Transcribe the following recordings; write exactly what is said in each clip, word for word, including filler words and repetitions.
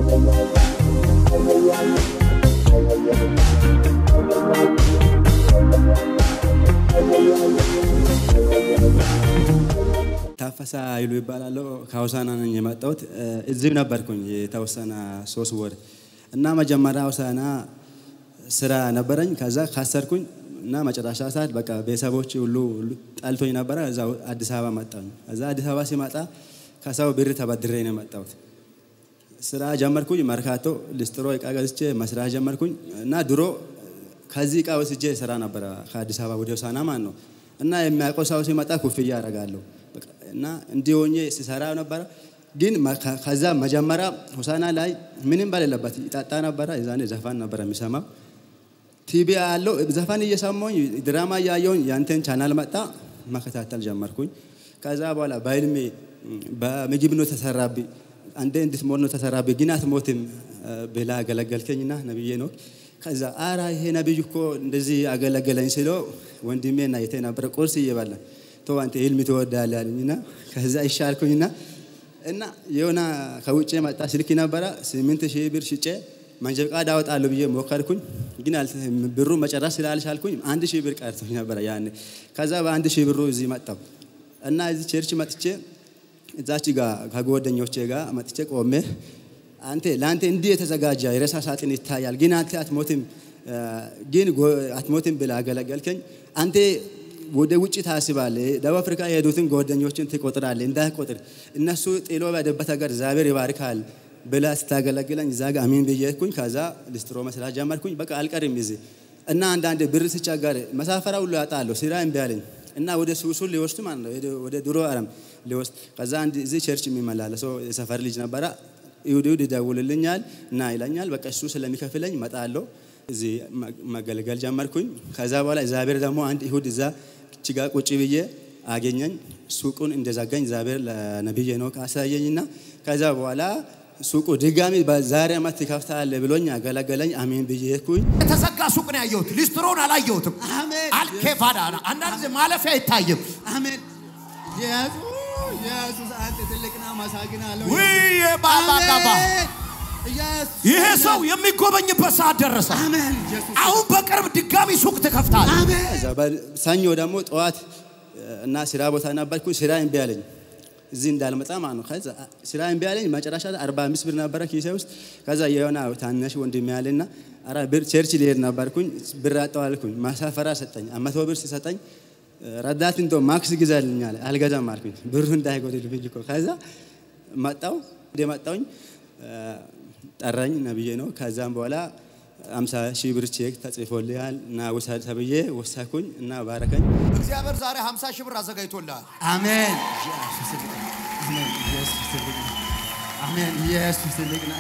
ታፈሳ ይሉ ይባላል ካውሳና ነኝ የመጣሁት እዚህ ነበርኩኝ የተወሰነ ሶስት ወር እና መጀመሪያ ሆሳና ስራ ነበረኝ ከዛ ካሰርኩኝ እና መጨረሻ ሰዓት በቃ ቤተሰቦች ሁሉ ጣልቶኝ ነበር እዛ አዲስ አበባ መጣሁ እዛ አዲስ አበባ ሲመጣ ከሰው ብር ተበድሬ ነው የመጣሁት ስራ ጀመርኩኝ መርካቶ ሊስትሮ እቃ ገዝቼ መስራት ጀመርኩኝ እና ድሮ ከዚህ እቃ ወስጄ ስራ ነበር ከአዲስ አበባ ወደ ሆሳና ማለት ነው እና የሚያውቀው ሰው ሲመጣ ኩፍያ ያደርጋለሁ እና እንዲሆኜ ሲሰራ ነበር ግን ከዛ መጀመሪያ ሆሳና ላይ ምንም ባለበት ይጣጣ ነበር እዛኔ ዘፋን ነበር የሚሰማው ቲቪ ያለው ዘፋን እየሰማሁኝ ድራማ ያየሁኝ ያንተን ቻናል መጣ መከታተል ጀመርኩኝ ከዛ በኋላ ባይልሜ በምግብ ነው ተሰራብኝ አንዴ እንድትሞት ነው ተሰራብኝ ግን አትሞትም በላ አገለገልከኝና ነብዬ ነው ከዛ አራ ይሄ ነብዩ እኮ እንደዚህ አገለገለኝ ሲለው ወንድሜና የቴና ነበር ቁርስ እየበላ ተው አንተ ህልም ትወዳለህ አለኝና ከዛ ይሻልኩኝና እና የሆነ ከውጭ መጣ ስልክ ነበር ስምንት ሺህ ብር ሽጬ መንጃ ፈቃድ አወጣለሁ ብዬ ሞከርኩኝ ግን ብሩ መጨረስ ስላልቻልኩኝ አንድ ሺህ ብር ቀርቶኝ ነበር ያኔ ከዛ በአንድ ሺህ ብሩ እዚህ መጣሁ እና እዚህ ቸርች መጥቼ እዛች ጋር ከጓደኞቼ ጋር መጥቼ ቆሜ አንተ ላንተ እንዲህ የተዘጋጀ የረሳ ሳጥን ይታያል ግን አንተ አትሞትም ግን አትሞትም ብላ አገለገልከኝ አንተ ወደ ውጪ ታስባለህ ደቡብ አፍሪካ የሄዱትን ጓደኞችን ትቆጥራለህ እንዳይቆጥር እነሱ ጥሎ ባደበት ሀገር እግዚአብሔር ይባርካል ብላ ስታገለግለኝ እዛ ጋር አሜን ብዬኩኝ ከዛ ሊስትሮ መስራት ጀመርኩኝ በቃ አልቀርም እዚህ እና አንዳንድ ብር ሲቸገር መሳፈራ ሁሉ ያጣለሁ ስራ እምቢያለኝ እና ወደ ሱሱል ሊወስድ ማለት ነው ወደ ድሮ አረም ሊወስድ ከዛ አንድ እዚህ ቸርች የሚመላለሰው የሰፈር ልጅ ነበር ይሁዲው ይደውልልኛል እና ይላኛል በቃ እሱ ስለሚከፍለኝ መጣለሁ እዚህ ማገልገል ጀመርኩኝ ከዛ በኋላ እግዚአብሔር ደግሞ አንድ ይሁድ እዛ ጭጋ ቁጭ ብዬ አገኘኝ ሱቁን እንደዛጋኝ እግዚአብሔር ለነብዬ ነው ካሳየኝና ከዛ በኋላ ሱቁ ድጋሚ በዛሬ አመት ይከፍታል ብሎኝ አገለገለኝ አሜን ብዬኩኝ ተዘጋ ሱቅ ነው ያየሁት ሊስትሮን አላየሁትም አሜን አልከፋዳ አንዳንድ ማለፊያ ይታየም አሜን ኢየሱስ ኢየሱስ አንተ ትልቅና ማሳግናለሁ ወይ ባባ ባባ ይሄ ሰው የሚጎበኝበት ሰዓት ደረሰ አሜን ኢየሱስ አሁን በቅርብ ድጋሚ ሱቅ ተከፍታል አሜን ሰኞ ደግሞ ጠዋት እና ስራ ቦታ ነበርኩ ስራ እምቢያለኝ እዚህ እንዳልመጣ ማለት ነው ከዛ ስራ እምቢያለኝ መጨረሻ አርባ አምስት ብር ነበር ኪሴ ውስጥ ከዛ የሆነ ታናሽ ወንድሜ ያለና አራ ብር ቸርች ሊሄድ ነበርኩኝ ብር አጣዋልኩኝ ማሳፈራ ሰጠኝ መቶ ብር ሲሰጠኝ ረዳት እንደው ማክስ ግዛልኛል አልገዛም አልኩኝ ብሩ እንዳይጎድልብኝ እኮ ከዛ መጣው እንደመጣውኝ ጠራኝ ነብዬ ነው ከዛም በኋላ አምሳ ሺህ ብር ቼክ ተጽፎልኛል እና ወሳድ ተብዬ ወሳኩኝ እና ባረከኝ እግዚአብሔር ዛሬ ሃምሳ ሺህ ብር አዘጋጅቶልሃል አሜን አሜን ኢየሱስ አሜን ኢየሱስ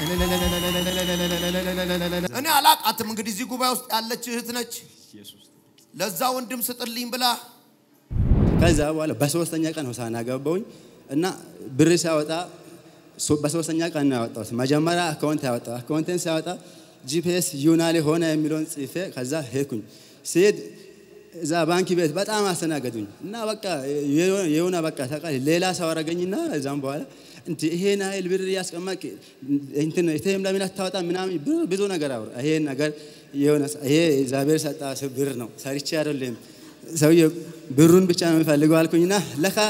እኔ አላቃትም እንግዲህ እዚህ ጉባኤ ውስጥ ያለች እህት ነች ኢየሱስ ለዛ ወንድም ስጥልኝ ብላ ከዛ በኋላ በሶስተኛ ቀን ሆሳና ገባሁኝ እና ብር ሲያወጣ በሶስተኛ ቀን ነው ያወጣሁት መጀመሪያ አካውንት ያወጣ አካውንቴን ሲያወጣ ጂፒኤስ ዩናሌ ሆነ የሚለውን ጽፌ ከዛ ሄድኩኝ ሲሄድ እዛ ባንክ ቤት በጣም አስተናገዱኝ እና በቃ የሆነ በቃ ተቃል ሌላ ሰው አረገኝና እዛም በኋላ እንት ይሄን ኃይል ብር ያስቀመጥ እንትን እቴም ለምን አታወጣ ምናምን ብዙ ነገር አወራ ይሄ ነገር የሆነ ይሄ እግዚአብሔር ሰጣ ብር ነው ሰርቼ አይደለም ሰውዬ ብሩን ብቻ ነው የሚፈልገው አልኩኝና ለካ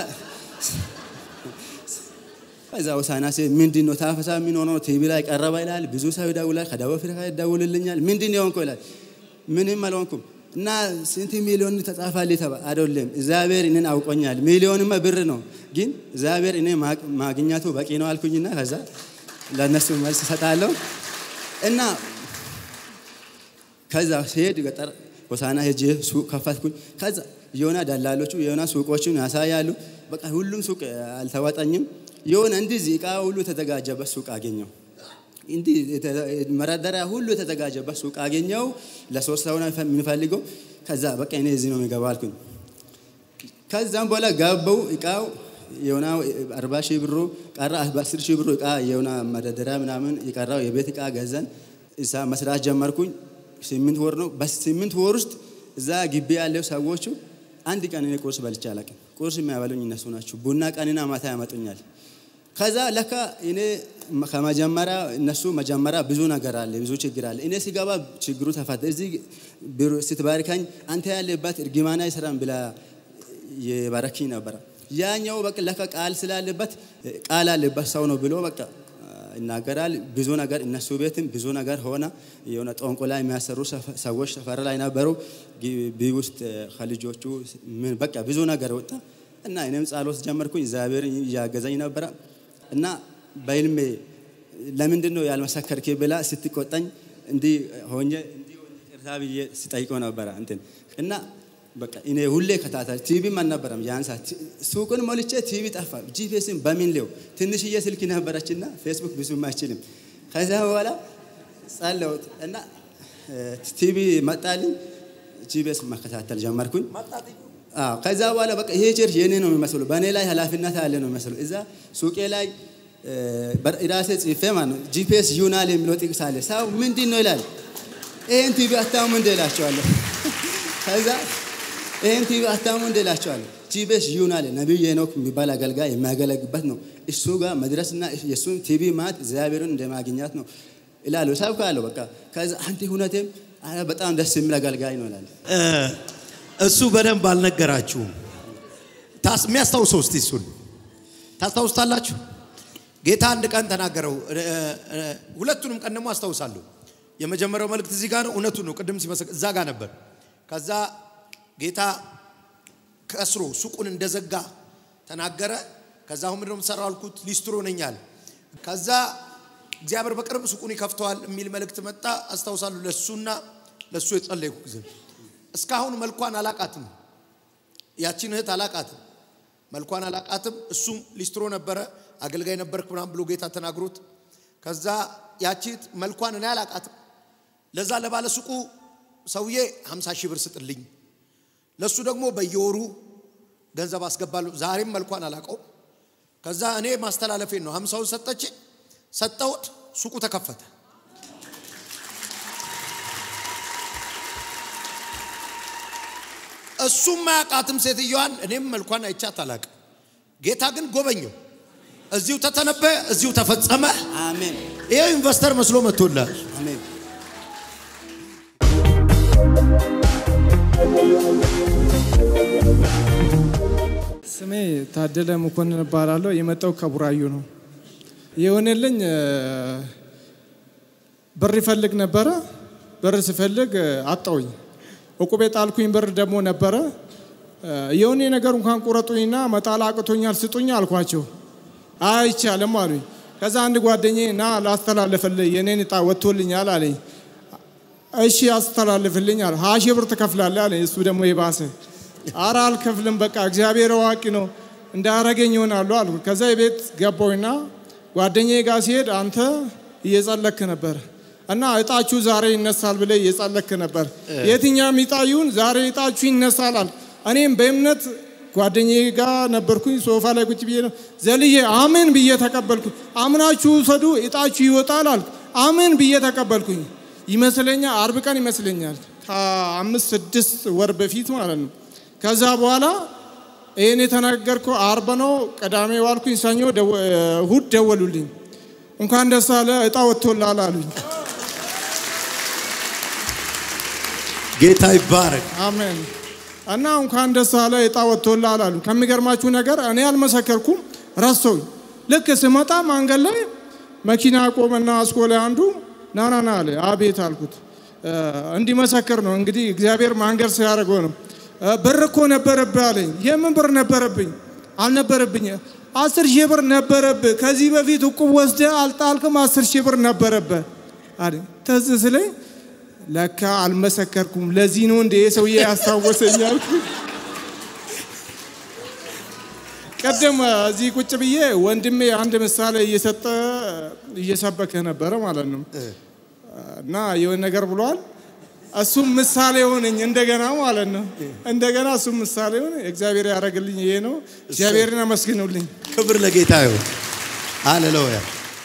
ከዛ ሆሳና ሲል ምንድነው ታፈሳ ምን ሆኖ ቲቪ ላይ ቀረበ ይላል ብዙ ሰው ይደውላል ከደቡብ አፍሪካ ይደውልልኛል ምንድነው ሆንኩ ይላል ምንም አልሆንኩም እና ስንት ሚሊዮን ተጻፋል ተባ አይደለም እግዚአብሔር እኔን አውቆኛል ሚሊዮንማ ብር ነው ግን እግዚአብሔር እኔ ማግኛቱ በቂ ነው አልኩኝና ከዛ ለነሱ መልስ ሰጣለሁ እና ከዛ ሲሄድ ገጠር ሆሳና ሄጄ ሱቅ ከፈትኩኝ ከዛ የሆነ ደላሎቹ የሆነ ሱቆችን ያሳያሉ በቃ ሁሉም ሱቅ አልተዋጣኝም የሆነ እንደዚህ እቃ ሁሉ ተዘጋጀበት ሱቅ አገኘው እንዲ መረደሪያ ሁሉ ተዘጋጀበት ሱቅ አገኘው ለሶስት ሰው ነው የሚፈልገው ከዛ በቃ እኔ እዚህ ነው የሚገባልኩኝ ከዛም በኋላ ጋበው እቃው የሆነ አርባ ሺህ ብር ቀራ አስር ሺህ ብር እቃ የሆነ መረደሪያ ምናምን ይቀራው የቤት እቃ ገዘን እዛ መስራት ጀመርኩኝ ስምንት ወር ነው በስምንት ወር ውስጥ እዛ ግቢ ያለው ሰዎቹ አንድ ቀን እኔ ቁርስ በልቼ አላውቅም ቁርስ የሚያበሉኝ እነሱ ናቸው ቡና ቀንና ማታ ያመጡኛል ከዛ ለካ እኔ ከመጀመሪያ እነሱ መጀመሪያ ብዙ ነገር አለ ብዙ ችግር አለ እኔ ሲገባ ችግሩ ተፈታ እዚህ ስትባርከኝ አንተ ያለበት እርግማና ይሰራን ብላ የባረኪ ነበር ያኛው በቃ ለካ ቃል ስላለበት ቃል አለበት ሰው ነው ብሎ በቃ ይናገራል ብዙ ነገር እነሱ ቤትም ብዙ ነገር ሆነ የሆነ ጦንቆላ የሚያሰሩ ሰዎች ሰፈር ላይ ነበሩ ቢውስጥ ኸልጆቹ ምን በቃ ብዙ ነገር ወጣ እና እኔም ጻሎት ጀመርኩኝ እግዚአብሔር ያገዘኝ ነበር እና በህልሜ ለምንድን ነው ያልመሰከርክ ብላ ስትቆጣኝ እንዲ ሆኜ እንዲ ኢርታብዬ ሲጠይቀው ነበር እንትን እና በቃ እኔ ሁሌ ከታታል ቲቪ ማን ነበርም ያንሳ ሱቁን ሞልቼ ቲቪ ጠፋ ጂፒኤስን በሚን ለው ትንሽዬ ስልክ ነበረችና ፌስቡክ ብዙም አይችልም ከዛ በኋላ ጻለውት እና ቲቪ መጣልኝ ጂፒኤስ መከታተል ጀመርኩኝ አዎ ከዛ በኋላ በቃ ይሄ ቸርች የኔ ነው የሚመስለው በኔ ላይ ኃላፊነት ያለ ነው የሚመስለው እዛ ሱቄ ላይ በራሴ ጽፌ ማለት ነው ጂፒኤስ ዩናል የሚለው ጥቅስ አለ ሳው ምንድን ነው ይላል ይሄን ቲቪ አታሙ እንደላቸዋለሁ ከዛ ይሄን ቲቪ አታሙ እንደላቸዋለሁ ጂፒኤስ ዩናል ነብዩ ሄኖክ የሚባል አገልጋይ የሚያገለግበት ነው እሱ ጋር መድረስና የሱን ቲቪ ማት እግዚአብሔርን እንደማግኘት ነው ይላል ሳው ካለው በቃ ከዛ አንተ ሁነቴም በጣም ደስ የሚል አገልጋይ ነው ይላል እሱ በደንብ አልነገራችሁም ታስ የሚያስታውሰው እስቲ እሱን ታስታውስታላችሁ ጌታ አንድ ቀን ተናገረው ሁለቱንም ቀን ደግሞ አስታውሳለሁ የመጀመሪያው መልእክት እዚህ ጋር ነው እውነቱ ነው ቅድም ሲመሰክ እዛ ጋር ነበር ከዛ ጌታ ከስሮ ሱቁን እንደዘጋ ተናገረ ከዛ አሁን ምንድነው የምሰራው አልኩት ሊስትሮ ነኛል ከዛ እግዚአብሔር በቅርብ ሱቁን ይከፍተዋል የሚል መልእክት መጣ አስታውሳለሁ ለሱና ለሱ የጸለይኩ ጊዜ እስካሁን መልኳን አላቃትም ያቺን እህት አላቃትም መልኳን አላቃትም እሱም ሊስትሮ ነበረ አገልጋይ ነበርኩ ምናምን ብሎ ጌታ ተናግሮት ከዛ ያቺት መልኳን እኔ አላቃትም ለዛ ለባለ ሱቁ ሰውዬ ሃምሳ ሺህ ብር ስጥልኝ ለሱ ደግሞ በየወሩ ገንዘብ አስገባለሁ ዛሬም መልኳን አላቀው ከዛ እኔ ማስተላለፌን ነው ሃምሳውን ሰጠች ሰጠውት ሱቁ ተከፈተ እሱም ማያቃትም ሴትዮዋን እኔም መልኳን አይቻት አላቅ ጌታ ግን ጎበኘው እዚሁ ተተነበየ እዚሁ ተፈጸመ አሜን ይሄ ኢንቨስተር መስሎ መጥቶላል አሜን ስሜ ታደለ መኮንን ባላለው የመጣው ከቡራዩ ነው የሆነልኝ ብር ይፈልግ ነበር ብር ሲፈልግ አጣውኝ እቁቤ ጣልኩኝ ብር ደግሞ ነበር የሆነ ነገር እንኳን ቁረጡኝና መጣል አቅቶኛል ስጡኝ አልኳቸው አይቻለም አሉኝ ከዛ አንድ ጓደኛዬ ና ላስተላልፍልኝ የኔን ዕጣ ወጥቶልኛል አለኝ እሺ አስተላልፍልኝ አለ ሃያ ሺህ ብር ትከፍላለህ አለኝ እሱ ደግሞ ይባሰ አራ አልከፍልም በቃ እግዚአብሔር ዋቂ ነው እንዳረገኝ ይሆናል አልኩ ከዛ የቤት ገባውና ጓደኛዬ ጋር ሲሄድ አንተ እየጸለክ ነበር እና እጣቹ ዛሬ ይነሳል ብለ እየጸለክ ነበር የትኛም ይጣዩን ዛሬ እጣቹ ይነሳል አለ እኔም በእምነት ጓደኛዬ ጋር ነበርኩኝ ሶፋ ላይ ቁጭ ብዬ ዘልዬ አሜን ብዬ ተቀበልኩ አምናችሁ ሰዱ እጣቹ ይወጣል አልኩ አሜን ብዬ ተቀበልኩኝ ይመስለኛል አርብ ቀን ይመስለኛል ከአምስት ስድስት ወር በፊት ማለት ነው ከዛ በኋላ እኔ ተናገርኩ አርብ ነው ቀዳሜ ዋልኩኝ ሰኞ እሁድ ደወሉልኝ እንኳን ደስ አለ እጣ ወጥቶላል አሉኝ ጌታ ይባረክ አሜን እና እንኳን ደስ አለ እጣ ወጥቶላል አሉ ከሚገርማችሁ ነገር እኔ አልመሰከርኩም ረስተው ልክ ስመጣ መንገድ ላይ መኪና ቆመና አስኮላ አንዱ ናናና አለ አቤት አልኩት እንዲመሰክር ነው እንግዲህ እግዚአብሔር ማንገር ሲያደርገው ነው ብር እኮ ነበረብህ አለኝ የምን ብር ነበረብኝ አልነበረብኝ አስር ሺህ ብር ነበረብህ ከዚህ በፊት እቁብ ወስደህ አልጣልክም አስር ሺህ ብር ነበረብህ አለኝ ተዝ ስለኝ ለካ አልመሰከርኩም ለዚህ ነው እንደ ሰውዬ ያስታወሰኛል ቀደም እዚህ ቁጭ ብዬ ወንድሜ አንድ ምሳሌ እየሰጠ እየሰበከ ነበር ማለት ነው እና የሆነ ነገር ብሏል እሱም ምሳሌ ሆነኝ እንደገና ማለት ነው እንደገና እሱም ምሳሌ ሆነ እግዚአብሔር ያረጋግልኝ ይሄ ነው እግዚአብሔርን አመስግኑልኝ ክብር ለጌታ ይሁን ሃሌሉያ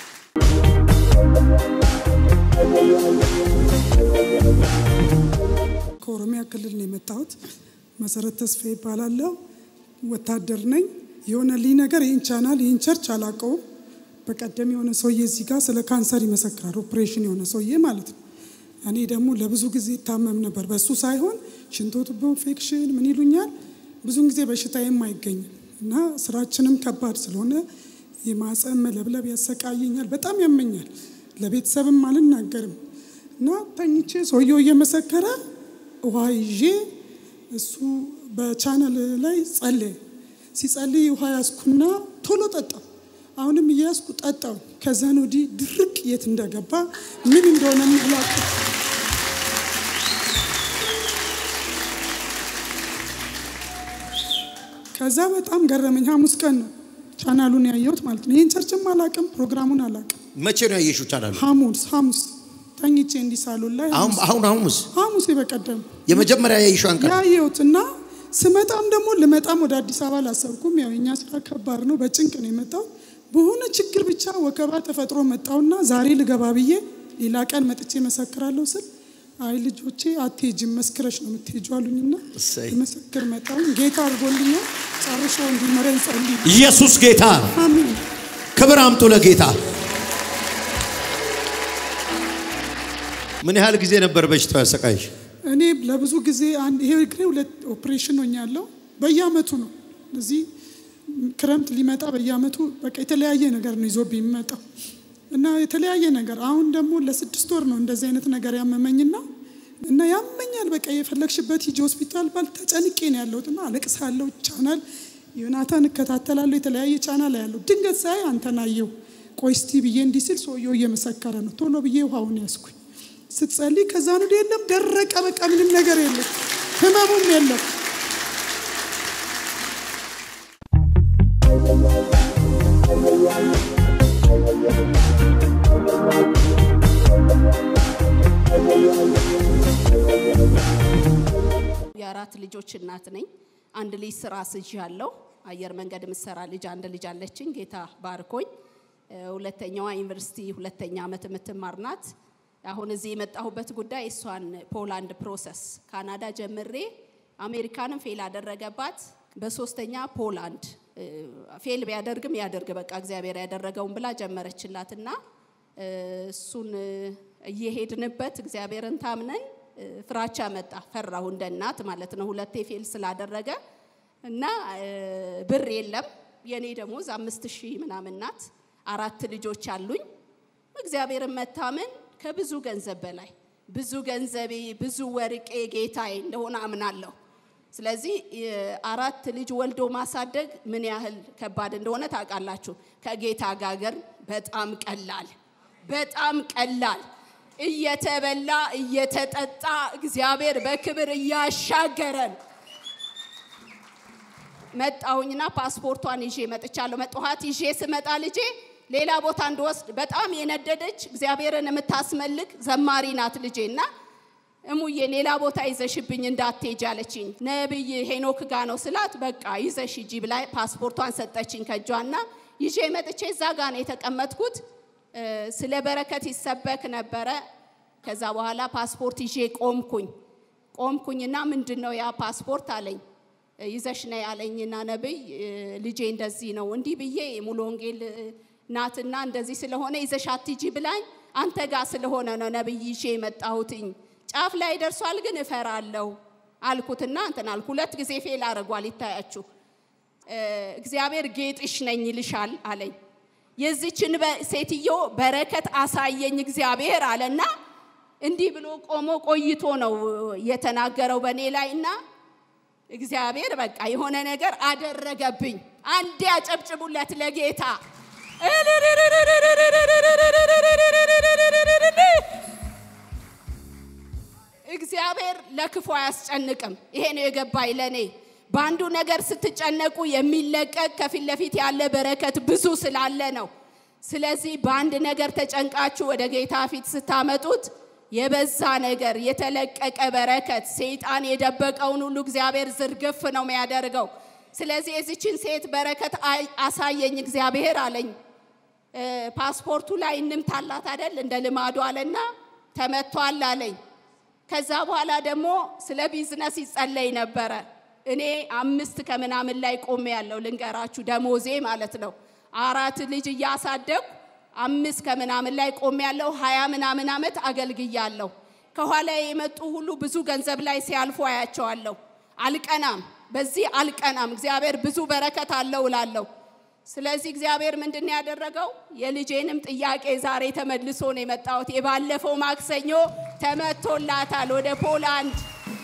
ከኦሮሚያ ክልል ነው የመጣሁት መሰረት ተስፋ ይባላል ወታደር ነኝ የሆነ ሊ ነገር ይህን ቻናል ይህን ቸርች አላቀው በቀደም የሆነ ሰውዬ እዚህ ጋር ስለ ካንሰር ይመሰክራል ኦፕሬሽን የሆነ ሰውዬ ማለት ነው እኔ ደግሞ ለብዙ ጊዜ ታመም ነበር በሱ ሳይሆን ሽንቶ ቱቦ ኢንፌክሽን ምን ይሉኛል ብዙ ጊዜ በሽታዬም አይገኝም እና ስራችንም ከባድ ስለሆነ የማህፀን መለብለብ ያሰቃየኛል በጣም ያመኛል ለቤተሰብም አልናገርም እና ተኝቼ ሰውዬው እየመሰከረ ውሃ ይዤ እሱ በቻናል ላይ ጸለየ ሲጸልይ ውሃ ያስኩና ቶሎ ጠጣው አሁንም እያስኩ ጠጣው ከዛ ነው ዲ ድርቅ የት እንደገባ ምን እንደሆነ ምላቅ ከዛ በጣም ገረመኝ ሐሙስ ቀን ነው ቻናሉን ያየሁት ማለት ነው ይሄን ቸርችም አላቀም ፕሮግራሙን አላቀም መቼ ነው ያየሽው ቻናሉ ሐሙስ ሐሙስ ታንጊቼ እንዲሳሉላ አሁን አሁን ሐሙስ ሐሙስ ይበቀደም የመጀመሪያ ያየሽው አንቀር ያየሁትና ስመጣም ደግሞ ለመጣም ወደ አዲስ አበባ ላሰብኩም ያው እኛ ስራ ከባድ ነው በጭንቅ ነው የመጣው በሆነ ችግር ብቻ ወከባ ተፈጥሮ መጣውና ዛሬ ልገባ ብዬ ሌላ ቀን መጥቼ መሰክራለሁ ስል አይ ልጆቼ አትሄጂም መስክረሽ ነው የምትሄጂው አሉኝና መስክር መጣው ጌታ አድርጎልኛል ጨርሶ እንዲመረን ጸልይ ኢየሱስ ጌታ አሜን ክብር አምጡ ለጌታ ምን ያህል ጊዜ ነበር በሽታው ያሰቃይሽ እኔ ለብዙ ጊዜ አንድ ይሄ ግሬ ሁለት ኦፕሬሽን ሆኛለሁ በየአመቱ ነው እዚህ ክረምት ሊመጣ በየአመቱ በቃ የተለያየ ነገር ነው ይዞብኝ የሚመጣው እና የተለያየ ነገር አሁን ደግሞ ለስድስት ወር ነው እንደዚህ አይነት ነገር ያመመኝና እና ያመኛል በቃ የፈለግሽበት ሂጂ ሆስፒታል ባል ተጨንቄ ነው ያለሁትና አለቅሳለሁ ቻናል ዮናታን እከታተላለሁ የተለያየ ቻናል ያለው ድንገት ሳይ አንተናየው ቆይስቲ ብዬ እንዲስል ሰውየው እየመሰከረ ነው ቶሎ ብዬ ውሃውን ያስኩኝ ስትጸልይ ከዛ ነው የለም ደረቀ በቃ ምንም ነገር የለም ህመሙም የለም የአራት ልጆች እናት ነኝ አንድ ልጅ ስራ ስይዣለሁ አየር መንገድ ምሰራ ልጅ አንድ ልጅ አለችኝ ጌታ ባርኮኝ ሁለተኛዋ ዩኒቨርሲቲ ሁለተኛ አመት የምትማር ናት አሁን እዚህ የመጣሁበት ጉዳይ እሷን ፖላንድ ፕሮሰስ ካናዳ ጀምሬ አሜሪካንም ፌል አደረገባት በሶስተኛ ፖላንድ ፌል ቢያደርግም ያደርግ በቃ እግዚአብሔር ያደረገውን ብላ ጀመረችላትና እሱን እየሄድንበት እግዚአብሔርን ታምነን ፍራቻ መጣ ፈራሁ እንደናት ማለት ነው ሁለቴ ፌል ስላደረገ እና ብር የለም የኔ ደሞዝ አምስት ሺህ ምናምን ናት አራት ልጆች አሉኝ እግዚአብሔርን መታመን ከብዙ ገንዘብ በላይ ብዙ ገንዘቤ ብዙ ወርቄ ጌታዬ እንደሆነ አምናለሁ ስለዚህ አራት ልጅ ወልዶ ማሳደግ ምን ያህል ከባድ እንደሆነ ታውቃላችሁ ከጌታ ጋር በጣም ቀላል በጣም ቀላል እየተበላ እየተጠጣ እግዚአብሔር በክብር ያሻገረን መጣውኝና ፓስፖርቷን ይዤ መጥቻለሁ መጥኋት ይዤ ስመጣ ልጄ ሌላ ቦታ እንደወስድ በጣም የነደደች እግዚአብሔርን የምታስመልክ ዘማሪ ናት ልጄና እሙዬ ሌላ ቦታ ይዘሽብኝ እንዳትሄጂ አለችኝ ነብይ ሄኖክ ጋር ነው ስላት በቃ ይዘሽ ሂጂ ብላ ፓስፖርቷን ሰጠችኝ ከጇና ይዤ መጥቼ እዛ ጋር ነው የተቀመጥኩት ስለ በረከት ይሰበክ ነበር ከዛ በኋላ ፓስፖርት ይዤ ቆምኩኝ ቆምኩኝና ምንድነው ያ ፓስፖርት አለኝ ይዘሽ ነይ አለኝና ነብይ ልጄ እንደዚህ ነው እንዲህ ብዬ ሙሉ ወንጌል ናትና እንደዚህ ስለሆነ ይዘሽ አትጂ ብላኝ አንተ ጋር ስለሆነ ነው ነብይ ይዤ መጣሁትኝ ጫፍ ላይ ደርሷል ግን እፈራለሁ አልኩትና እንተን አልኩ ሁለት ጊዜ ፌል አርጓል ይታያችሁ እግዚአብሔር ጌጥሽ ነኝ ይልሻል አለኝ የዚችን ሴትዮ በረከት አሳየኝ እግዚአብሔር አለና እንዲህ ብሎ ቆሞ ቆይቶ ነው የተናገረው በኔ ላይና እግዚአብሔር በቃ የሆነ ነገር አደረገብኝ አንዴ አጨብጭቡለት ለጌታ እግዚአብሔር ለክፉ አያስጨንቅም ይሄ ነው የገባይ ለኔ ባንዱ ነገር ስትጨነቁ የሚለቀቅ ከፊት ለፊት ያለ በረከት ብዙ ስላለ ነው ስለዚህ ባንድ ነገር ተጨንቃችሁ ወደ ጌታ ፊት ስታመጡት የበዛ ነገር የተለቀቀ በረከት ሰይጣን የደበቀውን ሁሉ እግዚአብሔር ዝርግፍ ነው የሚያደርገው ስለዚህ እዚችን ሴት በረከት አሳየኝ እግዚአብሔር አለኝ ፓስፖርቱ ላይ እንምታላት አይደል እንደ ልማዱ አለና ተመቷል አለኝ ከዛ በኋላ ደግሞ ስለ ቢዝነስ ይጸለይ ነበር እኔ አምስት ከምናምን ላይ ቆሜ ያለው ልንገራችሁ ደሞዜ ማለት ነው አራት ልጅ ያሳደኩ አምስት ከምናምን ላይ ቆም ያለው ሃያ ምናምን አመት አገልግያለሁ ከኋላ የመጡ ሁሉ ብዙ ገንዘብ ላይ ሲያልፉ አያቸዋለሁ አልቀናም በዚህ አልቀናም እግዚአብሔር ብዙ በረከት አለው እላለሁ ስለዚህ እግዚአብሔር ምንድነው ያደረገው የልጄንም ጥያቄ ዛሬ ተመልሶ ነው የመጣው የባለፈው ማክሰኞ ተመቶላታል ወደ ፖላንድ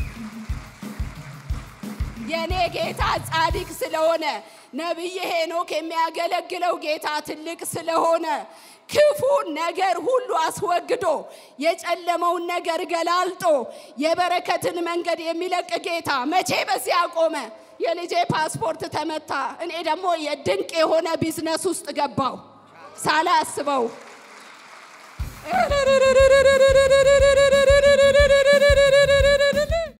የኔ ጌታ ጻድቅ ስለሆነ ነብይ ሄኖክ የሚያገለግለው ጌታ ትልቅ ስለሆነ ክፉ ነገር ሁሉ አስወግዶ የጨለመውን ነገር ገላልጦ የበረከትን መንገድ የሚለቅ ጌታ መቼ በዚህ አቆመ የልጄ ፓስፖርት ተመታ እኔ ደግሞ የድንቅ የሆነ ቢዝነስ ውስጥ ገባው ሳላስበው